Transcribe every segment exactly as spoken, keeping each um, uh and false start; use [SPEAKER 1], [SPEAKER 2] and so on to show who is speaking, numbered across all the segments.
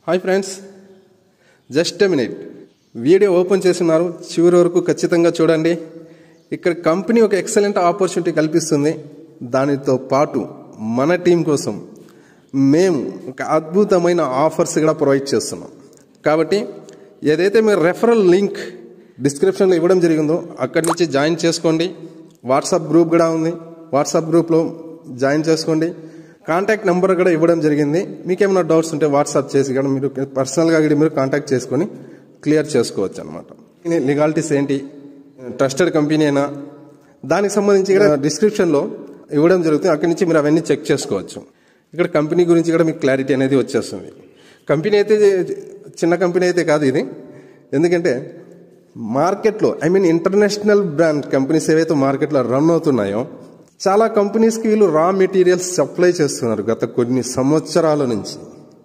[SPEAKER 1] Hi friends, just a minute video open చేస్తున్నారు, చివరి వరకు ఖచ్చితంగా చూడండి. ఇక్కడ కంపెనీ ఒక ఎక్సలెంట్ ఆపర్చునిటీ కల్పిస్తుంది. దానితో పాటు మన టీం కోసం మేము ఒక అద్భుతమైన ఆఫర్స్ కూడా ప్రొవైడ్ చేస్తున్నాం. కాబట్టి ఏదైతే మీరు రెఫరల్ లింక్ డిస్క్రిప్షన్లో ఇవ్వడం జరిగిందో అక్కడి నుంచి జాయిన్ చేసుకోండి. వాట్సాప్ గ్రూప్ కూడా ఉంది, వాట్సాప్ గ్రూప్లో జాయిన్ చేసుకోండి. కాంటాక్ట్ నెంబర్ కూడా ఇవ్వడం జరిగింది. మీకు ఏమైనా డౌట్స్ ఉంటే వాట్సాప్ చేసి కూడా మీరు పర్సనల్గా కూడా మీరు కాంటాక్ట్ చేసుకొని క్లియర్ చేసుకోవచ్చు అనమాట. లీగాలిటీస్ ఏంటి, ట్రస్టెడ్ కంపెనీ అయినా దానికి సంబంధించి కూడా డిస్క్రిప్షన్లో ఇవ్వడం జరుగుతుంది. అక్కడి నుంచి మీరు అవన్నీ చెక్ చేసుకోవచ్చు. ఇక్కడ కంపెనీ గురించి కూడా మీకు క్లారిటీ అనేది వచ్చేస్తుంది. కంపెనీ అయితే చిన్న కంపెనీ అయితే కాదు ఇది. ఎందుకంటే మార్కెట్లో I mean international brand companies ఏవైతే మార్కెట్లో రన్ అవుతున్నాయో చాలా కంపెనీస్కి వీళ్ళు రా మెటీరియల్స్ సప్లై చేస్తున్నారు గత కొన్ని సంవత్సరాల నుంచి.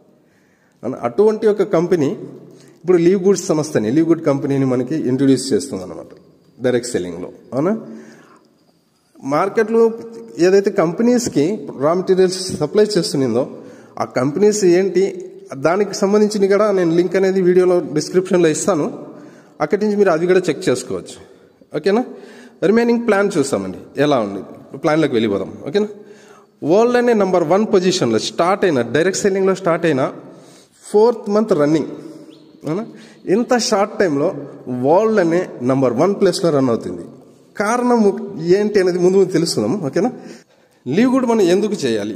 [SPEAKER 1] అటువంటి ఒక కంపెనీ ఇప్పుడు లీవ్ గుడ్స్ సంస్థని లీవ్ గుడ్ కంపెనీని మనకి ఇంట్రొడ్యూస్ చేస్తుంది అనమాట డైరెక్ట్ సెల్లింగ్లో. అవునా, మార్కెట్లో ఏదైతే కంపెనీస్కి రా మెటీరియల్స్ సప్లై చేస్తుందో ఆ కంపెనీస్ ఏంటి దానికి సంబంధించి కూడా నేను లింక్ అనేది వీడియోలో డిస్క్రిప్షన్లో ఇస్తాను. అక్కడి నుంచి మీరు అది కూడా చెక్ చేసుకోవచ్చు. ఓకేనా, రిమైనింగ్ ప్లాన్ చూస్తామండి ఎలా ఉంది. ప్లాన్లోకి వెళ్ళిపోదాం. ఓకేనా, వరల్డ్లోనే నెంబర్ వన్ పొజిషన్లో స్టార్ట్ అయిన డైరెక్ట్ సెల్లింగ్లో స్టార్ట్ అయిన ఫోర్త్ మంత్ రన్నింగ్. అవునా, ఇంత షార్ట్ టైంలో వరల్డ్లోనే నెంబర్ వన్ ప్లేస్లో రన్ అవుతుంది. కారణం ఏంటి అనేది ముందు ముందు తెలుసుకుందాం. ఓకేనా, లీవ్ గుడ్ మనం ఎందుకు చేయాలి,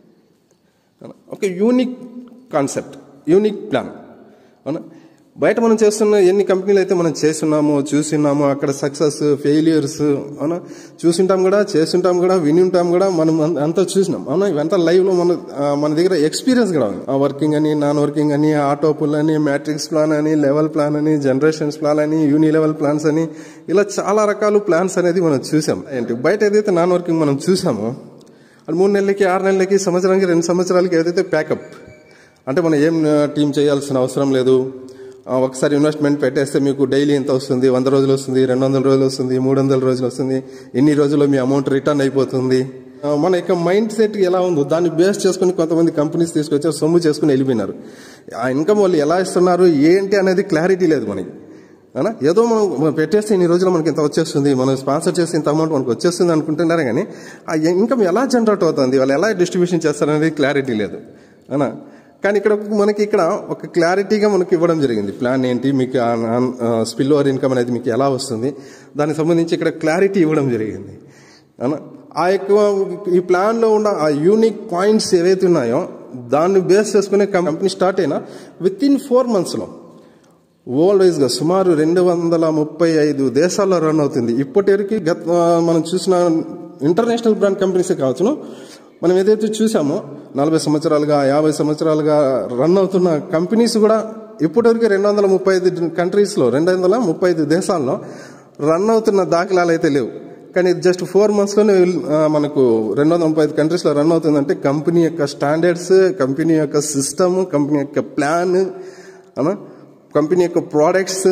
[SPEAKER 1] ఒక యూనిక్ కాన్సెప్ట్, యూనిక్ ప్లాన్. అవునా, బయట మనం చేస్తున్న ఎన్ని కంపెనీలు అయితే మనం చేస్తున్నామో చూస్తున్నామో అక్కడ సక్సెస్ ఫెయిల్యూర్స్ అవునా చూసింటాం కూడా, చేస్తుంటాం కూడా, విని ఉంటాం కూడా, మనం అంతా చూసినాం. అవునా, ఇవంతా లైవ్లో మన మన దగ్గర ఎక్స్పీరియన్స్ కూడా ఉంది. వర్కింగ్ అని, నాన్ వర్కింగ్ అని, ఆటో పుల్ అని, మ్యాట్రిక్స్ ప్లాన్ అని, లెవెల్ ప్లాన్ అని, జనరేషన్స్ ప్లాన్ అని, యూని లెవెల్ ప్లాన్స్ అని, ఇలా చాలా రకాల ప్లాన్స్ అనేది మనం చూసాం. ఏంటి బయట ఏదైతే నాన్ వర్కింగ్ మనం చూసామో అది మూడు నెలలకి, ఆరు నెలలకి, సంవత్సరానికి, రెండు సంవత్సరాలకి ఏదైతే ప్యాకప్ అంటే మనం ఏం టీం చేయాల్సిన అవసరం లేదు. ఒకసారి ఇన్వెస్ట్మెంట్ పెట్టేస్తే మీకు డైలీ ఎంత వస్తుంది, వంద రోజులు వస్తుంది, రెండు వందల రోజులు వస్తుంది, మూడు వందల రోజులు వస్తుంది, ఇన్ని రోజుల్లో మీ అమౌంట్ రిటర్న్ అయిపోతుంది. మన యొక్క మైండ్ సెట్ ఎలా ఉందో దాన్ని బేస్ చేసుకుని కొంతమంది కంపెనీస్ తీసుకొచ్చి సొమ్ము చేసుకుని వెళ్ళిపోయినారు. ఆ ఇన్కమ్ వాళ్ళు ఎలా ఇస్తున్నారు ఏంటి అనేది క్లారిటీ లేదు మనకి. అవునా, ఏదో మనం పెట్టేస్తే ఇన్ని రోజుల్లో మనకి ఇంత వచ్చేస్తుంది, మనం స్పాన్సర్ చేస్తే ఇంత అమౌంట్ మనకు వచ్చేస్తుంది అనుకుంటున్నారు. కానీ ఆ ఇన్కమ్ ఎలా జనరేట్ అవుతుంది, వాళ్ళు ఎలా డిస్ట్రిబ్యూషన్ చేస్తారనేది క్లారిటీ లేదు. అవునా, కానీ ఇక్కడ మనకి ఇక్కడ ఒక క్లారిటీగా మనకి ఇవ్వడం జరిగింది. ప్లాన్ ఏంటి, మీకు స్పిల్ ఓవర్ ఇన్కమ్ అనేది మీకు ఎలా వస్తుంది, దానికి సంబంధించి ఇక్కడ క్లారిటీ ఇవ్వడం జరిగింది. అవునా, ఆ యొక్క ఈ ప్లాన్లో ఉన్న ఆ యూనిక్ పాయింట్స్ ఏవైతే ఉన్నాయో దాన్ని బేస్ చేసుకునే కంపెనీ స్టార్ట్ అయినా విత్ ఇన్ ఫోర్ మంత్స్లో వరల్డ్ వైజ్గా సుమారు రెండు వందల ముప్పై ఐదు దేశాల్లో రన్ అవుతుంది. ఇప్పటివరకు గత మనం చూసిన ఇంటర్నేషనల్ బ్రాండ్ కంపెనీసే కావచ్చును, మనం ఏదైతే చూసామో నలభై సంవత్సరాలుగా, యాభై సంవత్సరాలుగా రన్ అవుతున్న కంపెనీస్ కూడా ఇప్పటివరకు రెండు వందల ముప్పై ఐదు కంట్రీస్లో, రెండు వందల ముప్పై ఐదు దేశాల్లో రన్ అవుతున్న దాఖలాలు అయితే లేవు. కానీ జస్ట్ ఫోర్ మంత్స్లోనే మనకు రెండు వందల ముప్పై ఐదు కంట్రీస్లో రన్ అవుతుందంటే కంపెనీ యొక్క స్టాండర్డ్స్, కంపెనీ యొక్క సిస్టమ్, కంపెనీ యొక్క ప్లాన్, అనా కంపెనీ యొక్క ప్రోడక్ట్స్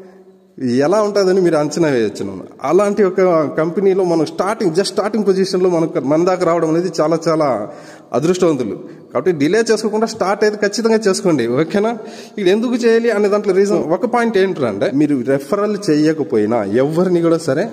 [SPEAKER 1] ఎలా ఉంటుందని మీరు అంచనా వేయచ్చు. అలాంటి ఒక కంపెనీలో మనం స్టార్టింగ్ జస్ట్ స్టార్టింగ్ పొజిషన్లో మనకు మన దాకా రావడం అనేది చాలా చాలా అదృష్టవంతులు. కాబట్టి డిలే చేసుకోకుండా స్టార్ట్ అయితే ఖచ్చితంగా చేసుకోండి. ఓకేనా, ఇది ఎందుకు చేయాలి అనే దాంట్లో రీజన్ ఒక పాయింట్ ఏంటంటే మీరు రెఫరల్ చేయకపోయినా, ఎవరిని కూడా సరే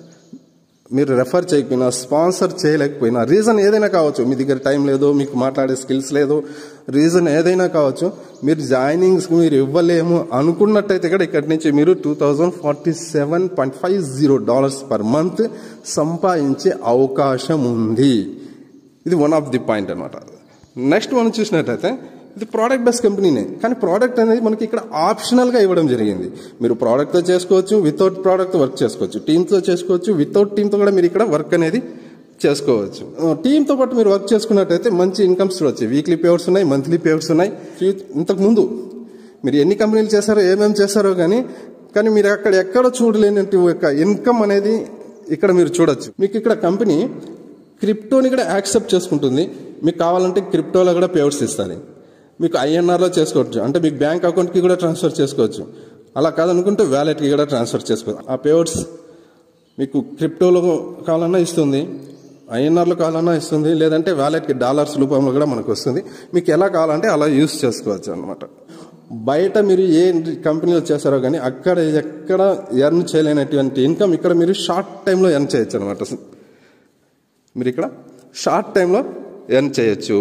[SPEAKER 1] మీరు రెఫర్ చేయకపోయినా, స్పాన్సర్ చేయలేకపోయినా, రీజన్ ఏదైనా కావచ్చు, మీ దగ్గర టైం లేదు, మీకు మాట్లాడే స్కిల్స్ లేదు, రీజన్ ఏదైనా కావచ్చు, మీరు జాయినింగ్స్ మీరు ఇవ్వలేము అనుకున్నట్టయితే కూడా ఇక్కడి నుంచి మీరు two thousand forty seven point five zero dollars per month సంపాదించే అవకాశం ఉంది. ఇది వన్ ఆఫ్ ది పాయింట్ అనమాట. నెక్స్ట్ మనం చూసినట్టయితే ఇది ప్రోడక్ట్ బేస్డ్ కంపెనీనే, కానీ ప్రోడక్ట్ అనేది మనకి ఇక్కడ ఆప్షనల్గా ఇవ్వడం జరిగింది. మీరు ప్రోడక్ట్తో చేసుకోవచ్చు, వితౌట్ ప్రోడక్ట్తో వర్క్ చేసుకోవచ్చు, టీమ్తో చేసుకోవచ్చు, వితౌట్ టీమ్తో కూడా మీరు ఇక్కడ వర్క్ అనేది చేసుకోవచ్చు. టీమ్తో పాటు మీరు వర్క్ చేసుకున్నట్టయితే మంచి ఇన్కమ్స్ వచ్చాయి. వీక్లీ పేమెంట్స్ ఉన్నాయి, మంత్లీ పేమెంట్స్ ఉన్నాయి. ఇంతకుముందు మీరు ఎన్ని కంపెనీలు చేశారో, ఏమేమి చేశారో కానీ కానీ మీరు అక్కడ ఎక్కడ చూడలేనట్టు యొక్క ఇన్కమ్ అనేది ఇక్కడ మీరు చూడొచ్చు. మీకు ఇక్కడ కంపెనీ క్రిప్టోని కూడా యాక్సెప్ట్ చేసుకుంటుంది. మీకు కావాలంటే క్రిప్టోలో కూడా పేమెంట్స్ ఇస్తారు. మీకు ఐఎన్ఆర్లో చేసుకోవచ్చు, అంటే మీకు బ్యాంక్ అకౌంట్కి కూడా ట్రాన్స్ఫర్ చేసుకోవచ్చు. అలా కాదనుకుంటే వ్యాలెట్కి కూడా ట్రాన్స్ఫర్ చేసుకోవచ్చు. ఆ పేమెంట్స్ మీకు క్రిప్టోలో కావాలన్నా ఇస్తుంది, ఐఎన్ఆర్లో కావాలన్నా ఇస్తుంది, లేదంటే వ్యాలెట్కి డాలర్స్ రూపంలో కూడా మనకు వస్తుంది. మీకు ఎలా కావాలంటే అలా యూస్ చేసుకోవచ్చు అనమాట. బయట మీరు ఏ కంపెనీలో చేస్తారో కానీ అక్కడ ఎక్కడ ఎర్న్ చేయలేనటువంటి ఇన్కమ్ ఇక్కడ మీరు షార్ట్ టైంలో ఎర్న్ చేయొచ్చు అనమాట. మీరు ఇక్కడ షార్ట్ టైంలో ఎర్న్ చేయొచ్చు.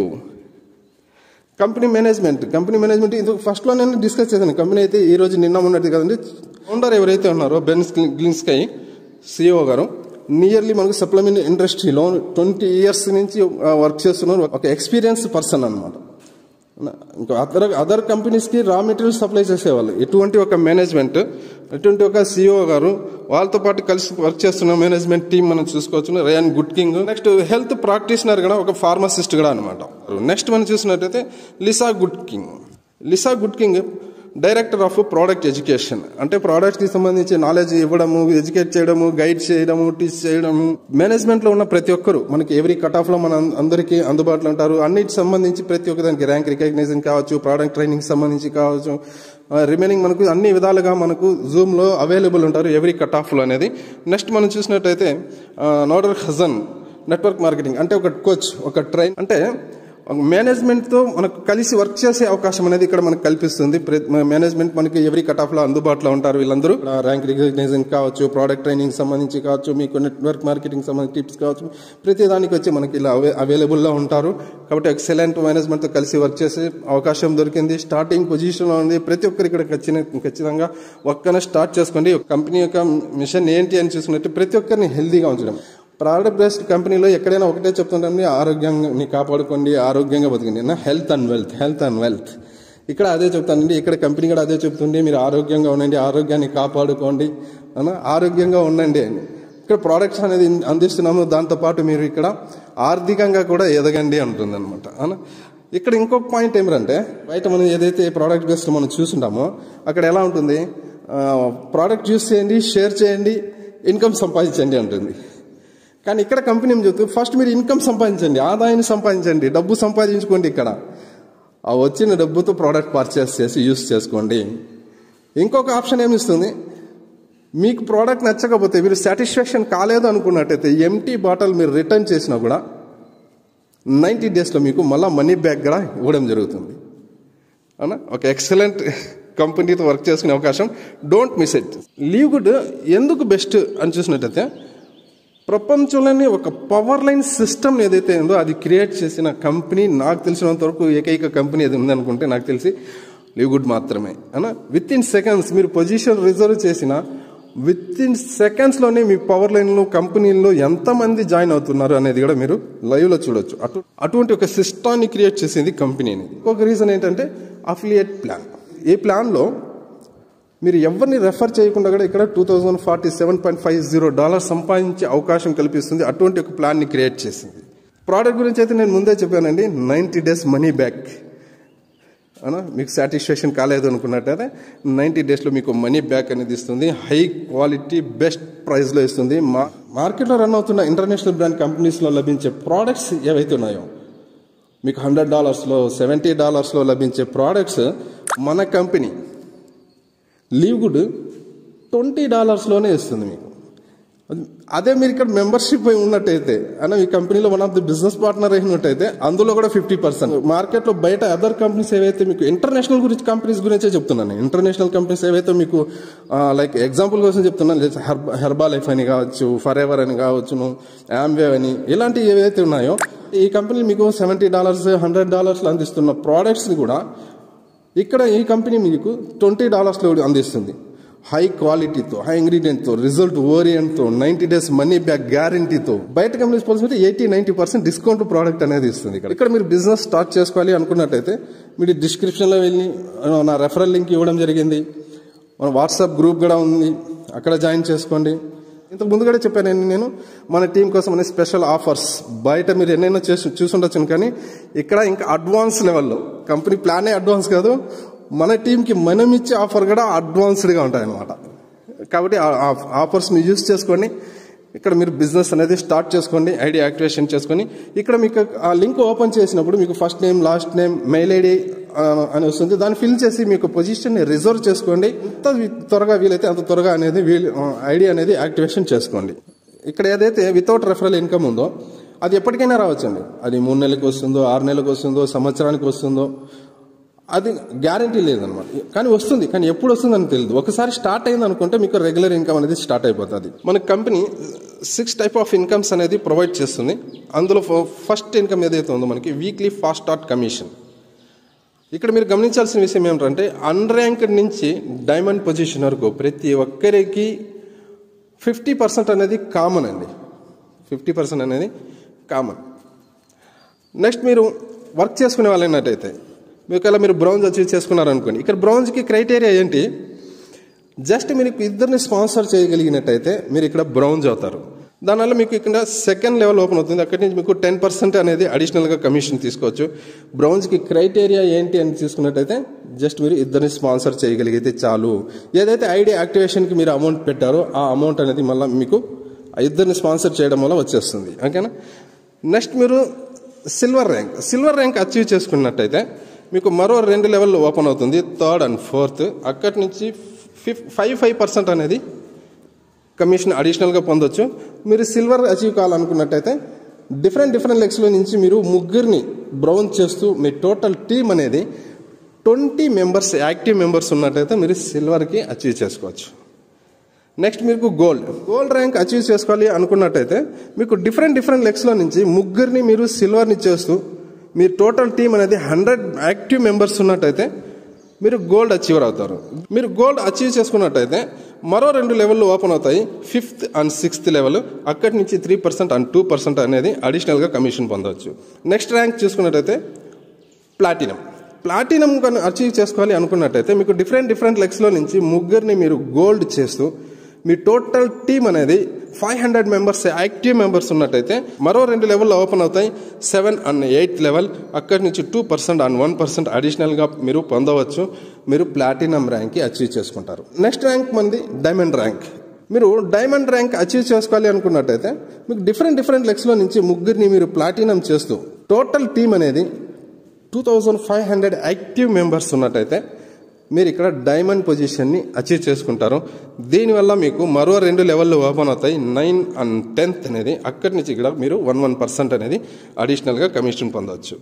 [SPEAKER 1] కంపెనీ మేనేజ్మెంట్ కంపెనీ మేనేజ్మెంట్ ఇది ఫస్ట్లో నేను డిస్కస్ చేశాను. కంపెనీ అయితే ఈ రోజు నిన్న ఉన్నది కదండి. ఫౌండర్ ఎవరైతే ఉన్నారో బెన్ గ్లిన్స్కై సిఇఓ గారు నియర్లీ మనకు సప్లిమెంట్ ఇండస్ట్రీలో ట్వంటీ ఇయర్స్ నుంచి వర్క్ చేస్తున్నారు. ఒక ఎక్స్పీరియన్స్ పర్సన్ అనమాట. ఇంకా అదర్ అదర్ కంపెనీస్కి రా మెటీరియల్ సప్లై చేసేవాళ్ళు. ఎటువంటి ఒక మేనేజ్మెంట్, ఎటువంటి ఒక సిఇఓ గారు వాళ్ళతో పాటు కలిసి వర్క్ చేస్తున్న మేనేజ్మెంట్ టీం మనం చూసుకోవచ్చు. Ryan Goodkin, next health practitioner కూడా, ఒక ఫార్మసిస్ట్ కూడా అనమాట. నెక్స్ట్ మనం చూసినట్టయితే Lisa Goodkin. Lisa Goodkin director of product education. అంటే ప్రోడక్ట్కి సంబంధించి నాలెడ్జ్ ఇవ్వడము, ఎడ్యుకేట్ చేయడము, గైడ్ చేయడము, టీచ్ చేయడము. మేనేజ్మెంట్లో ఉన్న ప్రతి ఒక్కరు మనకి ఎవరీ కట్ ఆఫ్లో మన అందరికీ అందుబాటులో ఉంటారు. అన్నిటికి సంబంధించి ప్రతి ఒక్క దానికి ర్యాంక్ రికగ్నిషన్ కావచ్చు, ప్రోడక్ట్ ట్రైనింగ్ సంబంధించి కావచ్చు, రిమైనింగ్ మనకు అన్ని విధాలుగా మనకు జూమ్లో అవైలబుల్ ఉంటారు ఎవరీ కట్ ఆఫ్లో అనేది. నెక్స్ట్ మనం చూసినట్టయితే నోడర్ హజన్ నెట్వర్క్ మార్కెటింగ్. అంటే ఒక కోచ్, ఒక ట్రైన్, అంటే మేనేజ్మెంట్తో మనకు కలిసి వర్క్ చేసే అవకాశం అనేది ఇక్కడ మనకు కల్పిస్తుంది. మేనేజ్మెంట్ మనకి ఎవరీ కట్ ఆఫ్లో అందుబాటులో ఉంటారు వీళ్ళందరూ. ర్యాంక్ రికగ్నిషన్ కావచ్చు, ప్రోడక్ట్ ట్రైనింగ్ సంబంధించి కావచ్చు, మీకు నెట్వర్క్ మార్కెటింగ్ సంబంధించి టిప్స్ కావచ్చు, ప్రతి దానికి వచ్చి మనకి ఇలా అవైలబుల్లో ఉంటారు. కాబట్టి ఎక్సలెంట్ మేనేజ్మెంట్తో కలిసి వర్క్ చేసే అవకాశం దొరికింది. స్టార్టింగ్ పొజిషన్లో ఉంది. ప్రతి ఒక్కరు ఇక్కడ ఖచ్చితంగా వర్క్ స్టార్ట్ చేసుకోండి. కంపెనీ యొక్క మిషన్ ఏంటి అని చూసుకున్నట్టు ప్రతి ఒక్కరిని హెల్తీగా ఉంచడం. ప్రోడక్ట్ బేస్డ్ కంపెనీలో ఎక్కడైనా ఒకటే చెప్తుంటాం, ఆరోగ్యాన్ని కాపాడుకోండి, ఆరోగ్యంగా బతకండి. Health and wealth, health and wealth. ఇక్కడ అదే చెప్తానండి. ఇక్కడ కంపెనీ కూడా అదే చెప్తుంది, మీరు ఆరోగ్యంగా ఉండండి, ఆరోగ్యాన్ని కాపాడుకోండి అన్న, ఆరోగ్యంగా ఉండండి అని. ఇక్కడ ప్రోడక్ట్స్ అనేది అందిస్తున్నాము. దాంతోపాటు మీరు ఇక్కడ ఆర్థికంగా కూడా ఎదగండి అంటుంది అనమాట. అన్న ఇక్కడ ఇంకొక పాయింట్ ఏమిటంటే, బయట మనం ఏదైతే ప్రోడక్ట్ బేస్డ్ మనం చూసుంటామో అక్కడ ఎలా ఉంటుంది, ప్రోడక్ట్ యూస్ చేయండి, షేర్ చేయండి, ఇన్కమ్ సంపాదించండి అంటుంది. కానీ ఇక్కడ కంపెనీ ఏం చెప్తుంది, ఫస్ట్ మీరు ఇన్కమ్ సంపాదించండి, ఆదాయాన్ని సంపాదించండి, డబ్బు సంపాదించుకోండి. ఇక్కడ ఆ వచ్చిన డబ్బుతో ప్రోడక్ట్ పర్చేస్ చేసి యూస్ చేసుకోండి. ఇంకొక ఆప్షన్ ఏమిస్తుంది, మీకు ప్రోడక్ట్ నచ్చకపోతే, మీరు సాటిస్ఫాక్షన్ కాలేదు అనుకున్నట్టయితే ఎంటీ బాటిల్ మీరు రిటర్న్ చేసినా కూడా నైంటీ డేస్లో మీకు మళ్ళీ మనీ బ్యాక్ కూడా ఇవ్వడం జరుగుతుంది. అవునా, ఒక ఎక్సలెంట్ కంపెనీతో వర్క్ చేసుకునే అవకాశం. Don't miss it. LiveGood ఎందుకు బెస్ట్ అని చూసినట్టయితే, ప్రపంచంలోనే ఒక పవర్ లైన్ సిస్టమ్ ఏదైతే ఉందో అది క్రియేట్ చేసిన కంపెనీ నాకు తెలిసినంత వరకు ఏకైక కంపెనీ ఏది ఉందనుకుంటే నాకు తెలిసి లీవ్ గుడ్ మాత్రమే. అన్న విత్ ఇన్ సెకండ్స్ మీరు పొజిషన్ రిజర్వ్ చేసిన విత్ ఇన్ సెకండ్స్లోనే మీ పవర్ లైన్లో కంపెనీల్లో ఎంతమంది జాయిన్ అవుతున్నారు అనేది కూడా మీరు లైవ్లో చూడొచ్చు. అటు అటువంటి ఒక సిస్టాన్ని క్రియేట్ చేసింది కంపెనీ అనేది. ఇంకొక రీజన్ ఏంటంటే అఫిలియేట్ ప్లాన్. ఈ ప్లాన్లో మీరు ఎవరిని రెఫర్ చేయకుండా కూడా ఇక్కడ two thousand forty seven point five zero dollar సంపాదించే అవకాశం కల్పిస్తుంది. అటువంటి ఒక ప్లాన్ని క్రియేట్ చేసింది. ప్రోడక్ట్ గురించి అయితే నేను ముందే చెప్పానండి, నైంటీ డేస్ మనీ బ్యాక్. అనా మీకు సాటిస్ఫాక్షన్ కాలేదు అనుకున్నట్టయితే నైంటీ డేస్లో మీకు మనీ బ్యాక్ అనేది ఇస్తుంది. హై క్వాలిటీ బెస్ట్ ప్రైస్లో ఇస్తుంది. మా మార్కెట్లో రన్ అవుతున్న ఇంటర్నేషనల్ బ్రాండ్ కంపెనీస్లో లభించే ప్రోడక్ట్స్ ఏవైతే ఉన్నాయో, మీకు హండ్రెడ్ డాలర్స్లో సెవెంటీ డాలర్స్లో లభించే ప్రోడక్ట్స్ మన కంపెనీ లీవ్ గుడ్ ట్వంటీ డాలర్స్లోనే ఇస్తుంది మీకు. అదే మీరు ఇక్కడ మెంబర్షిప్ అయి ఉన్నట్టయితే, అన్న ఈ కంపెనీలో one of the business partner అయినట్టయితే అందులో కూడా ఫిఫ్టీ పర్సెంట్. మార్కెట్లో బయట అదర్ కంపెనీస్ ఏవైతే మీకు ఇంటర్నేషనల్ గురించి కంపెనీస్ గురించే చెప్తున్నాను. ఇంటర్నేషనల్ కంపెనీస్ ఏవైతే మీకు లైక్ ఎగ్జాంపుల్ కోసం చెప్తున్నాను, హెర్బా హెర్బా లైఫ్ అని కావచ్చు, ఫర్ ఎవర్ అని కావచ్చును, యామ్వే అని, ఇలాంటివి ఏవైతే ఉన్నాయో ఈ కంపెనీ మీకు సెవెంటీ డాలర్స్ హండ్రెడ్ డాలర్స్లో అందిస్తున్న ప్రోడక్ట్స్ని కూడా ఇక్కడ ఈ కంపెనీ మీకు ట్వంటీ డాలర్స్లో అందిస్తుంది. హై క్వాలిటీతో, హై ఇంగ్రీడియంట్తో, రిజల్ట్ ఓరియంట్తో, నైంటీ డేస్ మనీ బ్యాక్ గ్యారంటీతో. బయట కంపెనీస్ పోల్చుకుంటే eighty ninety percent discount product అనేది ఇస్తుంది. ఇక్కడ ఇక్కడ మీరు బిజినెస్ స్టార్ట్ చేసుకోవాలి అనుకున్నట్టయితే మీరు డిస్క్రిప్షన్లో వెళ్ళి నా రెఫరల్ లింక్ ఇవ్వడం జరిగింది. మన వాట్సాప్ గ్రూప్ కూడా ఉంది, అక్కడ జాయిన్ చేసుకోండి. ఇంతకు ముందు కూడా చెప్పాను నేను, మన టీం కోసం అనే స్పెషల్ ఆఫర్స్ బయట మీరు ఎన్నైనా చేసి చూసుండొచ్చు, కానీ ఇక్కడ ఇంకా అడ్వాన్స్ లెవెల్లో కంపెనీ ప్లానే అడ్వాన్స్ కాదు, మన టీంకి మనం ఇచ్చే ఆఫర్ కూడా అడ్వాన్స్డ్గా ఉంటాయన్నమాట. కాబట్టి ఆ ఆఫర్స్ని యూజ్ చేసుకోండి. ఇక్కడ మీరు బిజినెస్ అనేది స్టార్ట్ చేసుకోండి, ఐడి యాక్టివేషన్ చేసుకొని. ఇక్కడ మీకు ఆ లింక్ ఓపెన్ చేసినప్పుడు మీకు first name, last name, mail ID అని వస్తుంది. దాన్ని ఫిల్ చేసి మీకు పొజిషన్ని రిజర్వ్ చేసుకోండి. ఎంత త్వరగా వీలైతే అంత త్వరగా అనేది వీల్ ఐడి అనేది యాక్టివేషన్ చేసుకోండి. ఇక్కడ ఏదైతే వితౌట్ రెఫరల్ ఇన్కమ్ ఉందో అది ఎప్పటికైనా రావచ్చండి. అది మూడు నెలలకు వస్తుందో, ఆరు నెలలకు వస్తుందో, సంవత్సరానికి వస్తుందో, అది గ్యారంటీ లేదనమాట. కానీ వస్తుంది, కానీ ఎప్పుడు వస్తుందని తెలియదు. ఒకసారి స్టార్ట్ అయింది అనుకుంటే మీకు రెగ్యులర్ ఇన్కమ్ అనేది స్టార్ట్ అయిపోతుంది. మన company six type of incomes అనేది ప్రొవైడ్ చేస్తుంది. అందులో ఫస్ట్ ఇన్కమ్ ఏదైతే ఉందో మనకి వీక్లీ ఫాస్ట్ స్టార్ట్ కమిషన్. ఇక్కడ మీరు గమనించాల్సిన విషయం ఏమిటంటే అన్ర్యాంక్డ్ నుంచి డైమండ్ పొజిషన్ వరకు ప్రతి ఒక్కరికి ఫిఫ్టీ పర్సెంట్ అనేది కామన్ అండి. ఫిఫ్టీ పర్సెంట్ అనేది కామన్. నెక్స్ట్ మీరు వర్క్ చేసుకునే వాళ్ళు అయినట్టయితే మీకు మీరు బ్రౌన్స్ అచీవ్ చేసుకున్నారనుకోండి. ఇక్కడ బ్రౌన్స్కి క్రైటీరియా ఏంటి? జస్ట్ మీరు ఇద్దరిని స్పాన్సర్ చేయగలిగినట్టయితే మీరు ఇక్కడ బ్రౌన్స్ అవుతారు. దానివల్ల మీకు ఇక్కడ సెకండ్ లెవెల్ ఓపెన్ అవుతుంది. అక్కడి నుంచి మీకు టెన్ పర్సెంట్ అనేది అడిషనల్గా కమిషన్ తీసుకోవచ్చు. బ్రౌన్స్కి క్రైటీరియా ఏంటి అని తీసుకున్నట్టయితే జస్ట్ మీరు ఇద్దరిని స్పాన్సర్ చేయగలిగితే చాలు. ఏదైతే ఐడి యాక్టివేషన్కి మీరు అమౌంట్ పెట్టారో ఆ అమౌంట్ అనేది మళ్ళీ మీకు ఇద్దరిని స్పాన్సర్ చేయడం వల్ల వచ్చేస్తుంది. ఓకేనా? నెక్స్ట్ మీరు silver rank silver rank achieve చేసుకున్నట్టయితే మీకు మరో రెండు లెవెల్ ఓపెన్ అవుతుంది, థర్డ్ అండ్ ఫోర్త్. అక్కడి నుంచి ఫిఫ్ ఫైవ్ ఫైవ్ పర్సెంట్ అనేది కమిషన్ అడిషనల్గా పొందొచ్చు. మీరు సిల్వర్ అచీవ్ కావాలనుకున్నట్టయితే డిఫరెంట్ డిఫరెంట్ లెగ్స్లో నుంచి మీరు ముగ్గురిని బ్రౌన్ చేస్తూ మీ టోటల్ టీమ్ అనేది ట్వంటీ మెంబర్స్ యాక్టివ్ మెంబర్స్ ఉన్నట్టయితే మీరు సిల్వర్కి అచీవ్ చేసుకోవచ్చు. నెక్స్ట్ మీకు గోల్డ్ గోల్డ్ ర్యాంక్ అచీవ్ చేసుకోవాలి అనుకున్నట్టయితే మీకు డిఫరెంట్ డిఫరెంట్ లెగ్స్లో నుంచి ముగ్గురిని మీరు సిల్వర్ని చేస్తూ మీ టోటల్ టీమ్ అనేది హండ్రెడ్ యాక్టివ్ మెంబర్స్ ఉన్నట్టయితే మీరు గోల్డ్ అచీవర్ అవుతారు. మీరు గోల్డ్ అచీవ్ చేసుకున్నట్టయితే మరో రెండు లెవెల్లో ఓపెన్ అవుతాయి, ఫిఫ్త్ అండ్ సిక్స్త్ లెవెల్. అక్కడి నుంచి three percent and two percent అనేది అడిషనల్గా కమిషన్ పొందవచ్చు. నెక్స్ట్ ర్యాంక్ చూసుకున్నట్టయితే ప్లాటినం ప్లాటినం కానీ అచీవ్ చేసుకోవాలి అనుకున్నట్టయితే మీకు డిఫరెంట్ డిఫరెంట్ లెగ్స్లో నుంచి ముగ్గురిని మీరు గోల్డ్ చేస్తూ మీ టోటల్ టీమ్ అనేది five hundred members active members ఉన్నట్టయితే మరో రెండు లెవెల్లో ఓపెన్ అవుతాయి, సెవెన్ అండ్ ఎయిత్ లెవెల్. అక్కడి నుంచి two percent and one percent అడిషనల్గా మీరు పొందవచ్చు. మీరు ప్లాటినం ర్యాంక్కి అచీవ్ చేసుకుంటారు. నెక్స్ట్ ర్యాంక్ మంది డైమండ్ ర్యాంక్. మీరు డైమండ్ ర్యాంక్ అచీవ్ చేసుకోవాలి అనుకున్నట్టయితే మీకు డిఫరెంట్ డిఫరెంట్ లెగ్స్లో నుంచి ముగ్గురిని మీరు ప్లాటినం చేస్తూ టోటల్ టీమ్ అనేది two thousand five hundred active members ఉన్నట్టయితే మీరు ఇక్కడ డైమండ్ పొజిషన్ని అచీవ్ చేసుకుంటారు. దీనివల్ల మీకు మరో రెండు లెవెల్లో ఓపెన్ అవుతాయి, నైన్ అండ్ టెన్త్ అనేది. అక్కడి నుంచి ఇక్కడ మీరు వన్ వన్ పర్సెంట్ అనేది అడిషనల్గా కమిషన్ పొందవచ్చు.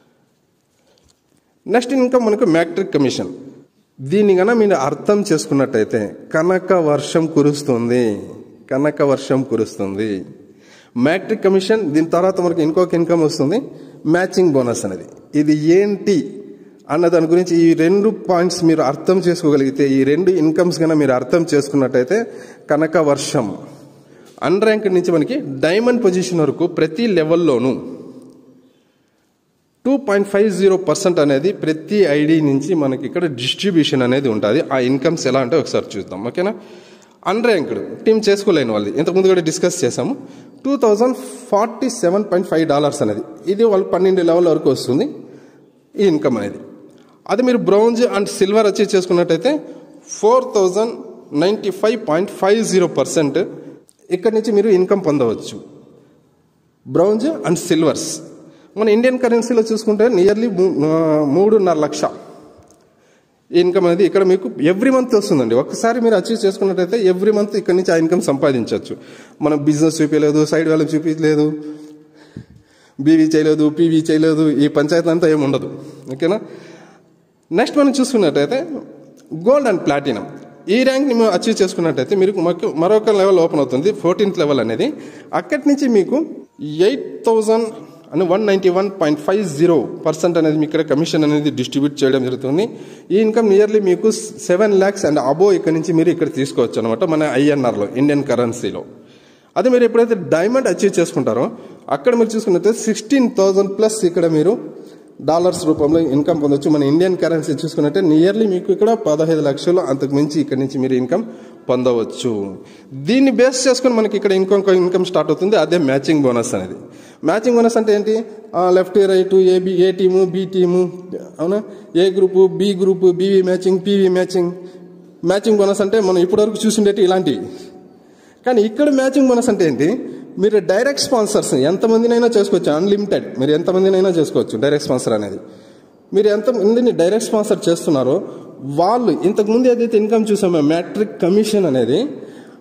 [SPEAKER 1] నెక్స్ట్ ఇంకా మనకు మ్యాట్రిక్ కమిషన్. దీన్ని కన్నా మీరు అర్థం చేసుకున్నట్టయితే కనక వర్షం కురుస్తుంది, కనక వర్షం కురుస్తుంది. మ్యాట్రిక్ కమిషన్, దీని తర్వాత మనకు ఇంకొక ఇన్కమ్ వస్తుంది మ్యాచింగ్ బోనస్ అనేది. ఇది ఏంటి అన్న దాని గురించి ఈ రెండు పాయింట్స్ మీరు అర్థం చేసుకోగలిగితే, ఈ రెండు ఇన్కమ్స్ కన్నా మీరు అర్థం చేసుకున్నట్టయితే కనక వర్షం అన్ర్యాంక్డ్ నుంచి మనకి డైమండ్ పొజిషన్ వరకు ప్రతి లెవెల్లోనూ two point five zero percent అనేది ప్రతి ఐడి నుంచి మనకి ఇక్కడ డిస్ట్రిబ్యూషన్ అనేది ఉంటుంది. ఆ ఇన్కమ్స్ ఎలా అంటే ఒకసారి చూద్దాం. ఓకేనా? అన్ర్యాంక్డ్ టీమ్ చేసుకోలేని వాళ్ళు ఇంతకుముందు కూడా డిస్కస్ చేసాము. Two thousand forty seven point five dollars అనేది ఇది వాళ్ళు పన్నెండు లెవెల్ వరకు వస్తుంది ఈ ఇన్కమ్ అనేది. అది మీరు బ్రౌన్స్ అండ్ సిల్వర్ అచీవ్ చేసుకున్నట్టయితే four thousand ninety five point five zero percent ఇక్కడి నుంచి మీరు ఇన్కమ్ పొందవచ్చు. బ్రౌన్స్ అండ్ సిల్వర్స్ మన ఇండియన్ కరెన్సీలో చూసుకుంటే నియర్లీ మూడున్నర లక్ష ఇన్కమ్ అనేది ఇక్కడ మీకు ఎవ్రీ మంత్ వస్తుందండి. ఒక్కసారి మీరు అచీవ్ చేసుకున్నట్టయితే ఎవ్రీ మంత్ ఇక్కడ నుంచి ఆ ఇన్కమ్ సంపాదించవచ్చు. మనం బిజినెస్ చూపించలేదు, సైడ్ వాళ్ళని చూపించలేదు, బీవీ చేయలేదు, పీవీ చేయలేదు, ఈ పంచాయతీ అంతా ఏమి ఉండదు. ఓకేనా? నెక్స్ట్ మనం చూసుకున్నట్టయితే గోల్డ్ అండ్ ప్లాటినం. ఈ ర్యాంక్ని మేము అచీవ్ చేసుకున్నట్టయితే మీరు మాకు మరొక లెవెల్ ఓపెన్ అవుతుంది, ఫోర్టీన్త్ లెవెల్ అనేది. అక్కడి నుంచి మీకు ఎయిట్ థౌజండ్ అని one ninety one point five zero percent అనేది మీకు ఇక్కడ కమిషన్ అనేది డిస్ట్రిబ్యూట్ చేయడం జరుగుతుంది. ఈ ఇన్కమ్ నియర్లీ మీకు సెవెన్ ల్యాక్స్ అండ్ అబో ఇక్కడ నుంచి మీరు ఇక్కడ తీసుకోవచ్చు అనమాట మన ఐఎన్ఆర్లో, ఇండియన్ కరెన్సీలో. అదే మీరు ఎప్పుడైతే డైమండ్ అచీవ్ చేసుకుంటారో అక్కడ మీరు చూసుకున్నట్లయితే సిక్స్టీన్ థౌజండ్ ప్లస్ ఇక్కడ మీరు డాలర్స్ రూపంలో ఇన్కమ్ పొందొచ్చు. మన ఇండియన్ కరెన్సీ చూసుకున్నట్టే నియర్లీ మీకు ఇక్కడ పదహైదు లక్షలు అంతకు మించి ఇక్కడ నుంచి మీరు ఇన్కమ్ పొందవచ్చు. దీన్ని బేస్ చేసుకుని మనకి ఇక్కడ ఇంకొక ఇన్కమ్ స్టార్ట్ అవుతుంది, అదే మ్యాచింగ్ బోనస్ అనేది. మ్యాచింగ్ బోనస్ అంటే ఏంటి? Left right, A B A team B team, అవునా, A group B group, BV matching, PV matching. Matching bonus అంటే మనం ఇప్పటివరకు చూసిండేటి ఇలాంటివి. కానీ ఇక్కడ మ్యాచింగ్ బోనస్ అంటే ఏంటి? మీరు డైరెక్ట్ స్పాన్సర్స్ ఎంతమందినైనా చేసుకోవచ్చు, అన్లిమిటెడ్. మీరు ఎంతమందినైనా చేసుకోవచ్చు డైరెక్ట్ స్పాన్సర్ అనేది. మీరు ఎంతమందిని డైరెక్ట్ స్పాన్సర్ చేస్తున్నారో వాళ్ళు ఇంతకుముందు ఏదైతే ఇన్కమ్ చూసామో మ్యాట్రిక్ కమిషన్ అనేది,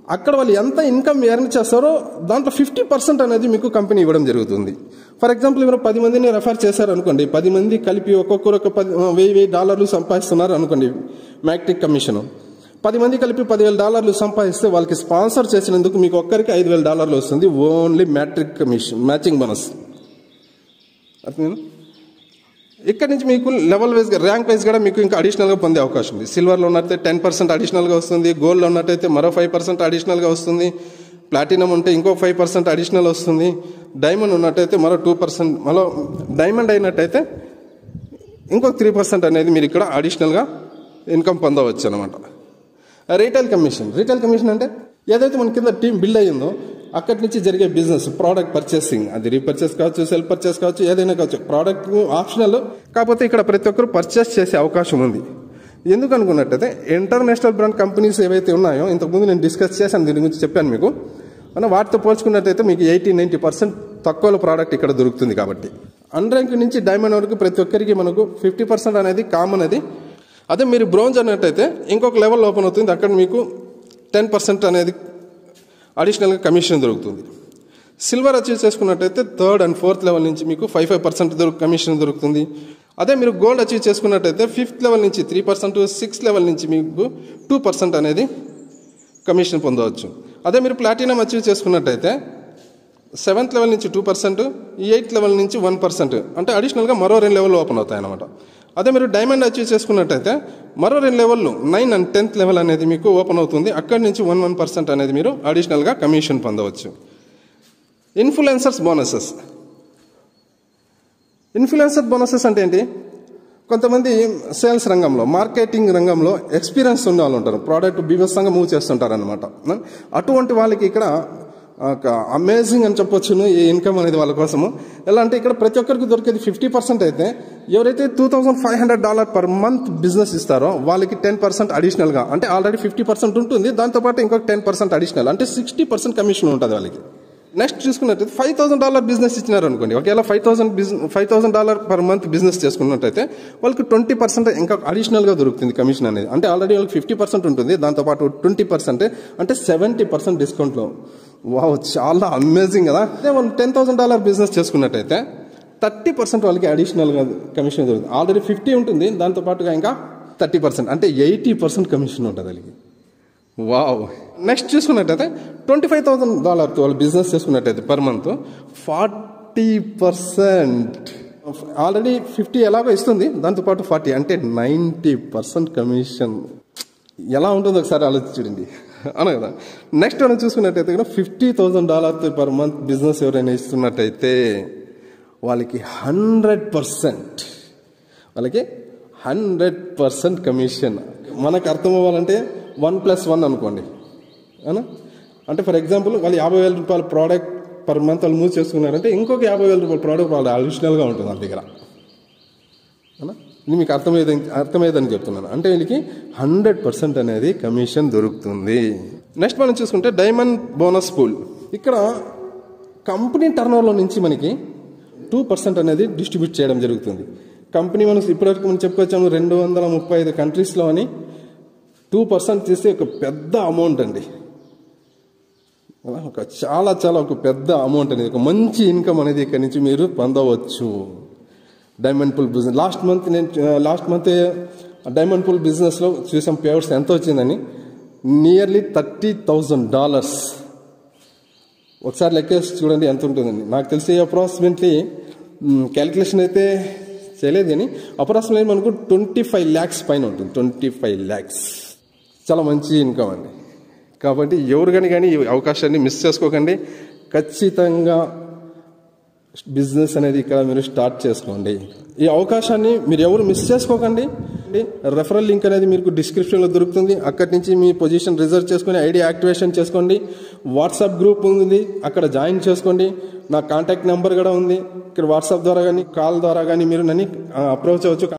[SPEAKER 1] అక్కడ వాళ్ళు ఎంత ఇన్కమ్ ఎర్న్ చేస్తారో దాంట్లో ఫిఫ్టీ పర్సెంట్ అనేది మీకు కంపెనీ ఇవ్వడం జరుగుతుంది. ఫర్ ఎగ్జాంపుల్ మీరు పది మందిని రెఫర్ చేశారు అనుకోండి, పది మంది కలిపి ఒక్కొక్కరు ఒక పది వెయ్యి వెయ్యి డాలర్లు సంపాదిస్తున్నారు అనుకోండి మ్యాట్రిక్ కమిషన్. పది మంది కలిపి పదివేల డాలర్లు సంపాదిస్తే వాళ్ళకి స్పాన్సర్ చేసినందుకు మీకు ఒక్కరికి ఐదు వేల డాలర్లు వస్తుంది, only matrix commission matching bonus. అర్థమైందా? ఇక్కడ నుంచి మీకు లెవెల్ వైజ్గా ర్యాంక్ వైజ్ కూడా మీకు ఇంకా అడిషనల్గా పొందే అవకాశం ఉంది. సిల్వర్లో ఉన్నట్టయితే టెన్ పర్సెంట్ అడిషనల్గా వస్తుంది, గోల్డ్లో ఉన్నట్టయితే మరో ఫైవ్ పర్సెంట్ అడిషనల్గా వస్తుంది, ప్లాటినం ఉంటే ఇంకో ఫైవ్ పర్సెంట్ అడిషనల్ వస్తుంది, డైమండ్ ఉన్నట్టయితే మరో టూ పర్సెంట్ మరో డైమండ్ అయినట్టయితే ఇంకొక త్రీ పర్సెంట్ అనేది మీరు ఇక్కడ అడిషనల్గా ఇన్కమ్ పొందవచ్చు అనమాట. రీటైల్ కమిషన్ రీటైల్ కమిషన్ అంటే ఏదైతే మన కింద టీం బిల్డ్ అయ్యిందో అక్కడి నుంచి జరిగే బిజినెస్ ప్రోడక్ట్ పర్చేసింగ్, అది రీపర్చేస్ కావచ్చు, సెల్ పర్చేస్ కావచ్చు, ఏదైనా కావచ్చు, ప్రోడక్ట్ ఆప్షనల్. కాకపోతే ఇక్కడ ప్రతి ఒక్కరు పర్చేస్ చేసే అవకాశం ఉంది. ఎందుకు అనుకున్నట్టయితే ఇంటర్నేషనల్ బ్రాండ్ కంపెనీస్ ఏవైతే ఉన్నాయో ఇంతకుముందు నేను డిస్కస్ చేశాను, దీని గురించి చెప్పాను మీకు. అన్న వాటితో పోల్చుకున్నట్టయితే మీకు ఎయిటీ నైంటీ పర్సెంట్ తక్కువలో ప్రోడక్ట్ ఇక్కడ దొరుకుతుంది. కాబట్టి అన్ర్యాంక్ నుంచి డైమండ్ వరకు ప్రతి ఒక్కరికి మనకు ఫిఫ్టీ పర్సెంట్ అనేది కామన్. అది అదే మీరు బ్రోంజ్ అన్నట్టయితే ఇంకొక లెవెల్ ఓపెన్ అవుతుంది, అక్కడ మీకు టెన్ పర్సెంట్ అనేది అడిషనల్గా కమిషన్ దొరుకుతుంది. సిల్వర్ అచీవ్ చేసుకున్నట్టయితే థర్డ్ అండ్ ఫోర్త్ లెవెల్ నుంచి మీకు ఫైవ్ ఫైవ్ పర్సెంట్ దొరుకు కమిషన్ దొరుకుతుంది. అదే మీరు గోల్డ్ అచీవ్ చేసుకున్నట్టయితే ఫిఫ్త్ లెవెల్ నుంచి త్రీ పర్సెంట్ సిక్స్త్ లెవెల్ నుంచి మీకు టూ పర్సెంట్ అనేది కమిషన్ పొందవచ్చు. అదే మీరు ప్లాటినం అచీవ్ చేసుకున్నట్టయితే సెవెంత్ లెవెల్ నుంచి టూ పర్సెంట్ ఎయిత్ లెవెల్ నుంచి వన్ పర్సెంట్ అంటే అడిషనల్గా మరో రెండు లెవెల్ ఓపెన్ అవుతాయి అన్నమాట. అదే మీరు డైమండ్ అచీవ్ చేసుకున్నట్టయితే మరో రెండు లెవెల్లో నైన్ అండ్ టెన్త్ లెవెల్ అనేది మీకు ఓపెన్ అవుతుంది, అక్కడి నుంచి వన్ వన్ పర్సెంట్ అనేది మీరు అడిషనల్గా కమిషన్ పొందవచ్చు. ఇన్ఫ్లుయెన్సర్స్ బోనసెస్ ఇన్ఫ్లుయెన్సర్ బోనసెస్ అంటే ఏంటి? కొంతమంది సేల్స్ రంగంలో మార్కెటింగ్ రంగంలో ఎక్స్పీరియన్స్ ఉన్న వాళ్ళు ఉంటారు, ప్రోడక్ట్ బీభత్సంగా మూవ్ చేస్తుంటారు అనమాట. అటువంటి వాళ్ళకి ఇక్కడ అమేజింగ్ అని చెప్పొచ్చును ఈ ఇన్కమ్ అనేది వాళ్ళ కోసము. ఎలా అంటే ఇక్కడ ప్రతి ఒక్కరికి దొరికేది ఫిఫ్టీ పర్సెంట్ అయితే ఎవరైతే two thousand five hundred dollar per month business ఇస్తారో వాళ్ళకి టెన్ పర్సెంట్ అడిషనల్గా, అంటే ఆల్రెడీ ఫిఫ్టీ పర్సెంట్ ఉంటుంది, దాంతోపాటు ఇంకొక టెన్ పర్సెంట్ అడిషనల్ అంటే సిక్స్టీ పర్సెంట్ కమిషన్ ఉంటుంది వాళ్ళకి. నెక్స్ట్ చూసుకున్నట్టయితే ఫైవ్ థౌసండ్ డాలర్ బిజినెస్ ఇచ్చినారు అనుకోండి, ఒకవేళ five thousand business five thousand dollar per month business చేసుకున్నట్టయితే వాళ్ళకి ట్వంటీ పర్సెంట్ ఇంకా అడిషనల్గా దొరుకుతుంది కమిషన్ అనేది. అంటే ఆల్రెడీ వాళ్ళకి ఫిఫ్టీ పర్సెంట్ ఉంటుంది, దాంతోపాటు ట్వంటీ పర్సెంట్ అంటే సెవెంటీ పర్సెంట్ డిస్కౌంట్లో. వావ్, చాలా అమేజింగ్ కదా. అదే వాళ్ళు టెన్ థౌసండ్ డాలర్ బిజినెస్ చేసుకున్నట్టయితే థర్టీ పర్సెంట్ వాళ్ళకి అడిషనల్గా కమిషన్ దొరుకుతుంది. ఆల్రెడీ ఫిఫ్టీ ఉంటుంది, దాంతోపాటుగా ఇంకా థర్టీ పర్సెంట్ అంటే ఎయిటీ పర్సెంట్ కమిషన్ ఉంటుంది వాళ్ళకి. వావ్. నెక్స్ట్ చూసుకున్నట్టయితే ట్వంటీ ఫైవ్ థౌసండ్ డాలర్తో వాళ్ళు బిజినెస్ చేసుకున్నట్టయితే per month forty percent already fifty ఎలాగో ఇస్తుంది, దాంతోపాటు ఫార్టీ అంటే నైంటీ పర్సెంట్ కమిషన్. ఎలా ఉంటుందో ఒకసారి ఆలోచించండి, అవును కదా. నెక్స్ట్ మనం చూసుకున్నట్టయితే కూడా ఫిఫ్టీ థౌసండ్ డాలర్తో పర్ మంత్ బిజినెస్ ఎవరైనా ఇస్తున్నట్టయితే వాళ్ళకి హండ్రెడ్ పర్సెంట్ వాళ్ళకి హండ్రెడ్ పర్సెంట్ కమిషన్. మనకు అర్థం అవ్వాలంటే వన్ ప్లస్ వన్ అనుకోండి, అవునా. అంటే ఫర్ ఎగ్జాంపుల్ వాళ్ళు యాభై వేల రూపాయల ప్రోడక్ట్ పర్ మంత్ వాళ్ళు మూవ్ చేసుకున్నారంటే ఇంకొక యాభై వేల రూపాయల ప్రోడక్ట్ వాళ్ళు అడిషనల్గా ఉంటుంది వాళ్ళ దగ్గర, అవునా. ఇది మీకు అర్థమయ్యేది అర్థమయ్యేదని చెప్తున్నాను. అంటే వీళ్ళకి హండ్రెడ్ పర్సెంట్ అనేది కమిషన్ దొరుకుతుంది. నెక్స్ట్ మనం చూసుకుంటే డైమండ్ బోనస్ పూల్. ఇక్కడ కంపెనీ టర్నోవర్లో నుంచి మనకి టూ పర్సెంట్ అనేది డిస్ట్రిబ్యూట్ చేయడం జరుగుతుంది. కంపెనీ మనం ఇప్పటివరకు మనం చెప్పుకొచ్చాము రెండు వందల ముప్పై ఐదు కంట్రీస్లో అని. టూ పర్సెంట్ తీస్తే ఒక పెద్ద అమౌంట్ అండి, ఒక చాలా చాలా ఒక పెద్ద అమౌంట్ అనేది, ఒక మంచి ఇన్కమ్ అనేది ఇక్కడ నుంచి మీరు పొందవచ్చు. Diamond pool business last month నేను లాస్ట్ మంత్ డైమండ్ పూల్ బిజినెస్లో చూసాం పేవర్స్ ఎంత వచ్చిందని, నియర్లీ థర్టీ థౌజండ్ డాలర్స్. ఒకసారి లెక్కేసి చూడండి ఎంత ఉంటుందండి. నాకు తెలిసి అప్రాక్సిమేట్లీ క్యాలిక్యులేషన్ అయితే చేయలేదు కానీ అప్రాక్సిమేట్లీ మనకు ట్వంటీ ఫైవ్ ల్యాక్స్ పైన ఉంటుంది. ట్వంటీ ఫైవ్ ల్యాక్స్ చాలా మంచి ఇన్కమ్ అండి. కాబట్టి ఎవరు కానీ కానీ ఈ అవకాశాన్ని మిస్ చేసుకోకండి. ఖచ్చితంగా బిజినెస్ అనేది ఇక్కడ మీరు స్టార్ట్ చేసుకోండి. ఈ అవకాశాన్ని మీరు ఎవరు మిస్ చేసుకోకండి. రెఫరల్ లింక్ అనేది మీకు డిస్క్రిప్షన్లో దొరుకుతుంది, అక్కడి నుంచి మీ పొజిషన్ రిజర్వ్ చేసుకుని ఐడి యాక్టివేషన్ చేసుకోండి. వాట్సాప్ గ్రూప్ ఉంది, అక్కడ జాయిన్ చేసుకోండి. నా కాంటాక్ట్ నెంబర్ కూడా ఉంది, ఇక్కడ వాట్సాప్ ద్వారా కానీ కాల్ ద్వారా కానీ మీరు నన్ను అప్రోచ్ అవ్వచ్చు.